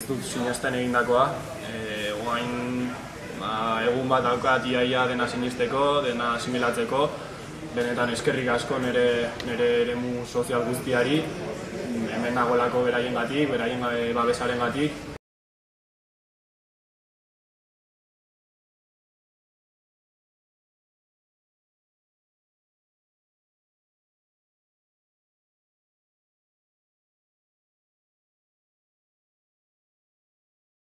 dut sinesten egindakoa. Oain egun bat daukat iaia dena sinisteko, dena asimilatzeko. Benetan eskerrik asko nire eremu sozial guztiari, hemen nagoelako beraien gatik, beraien babesarengatik.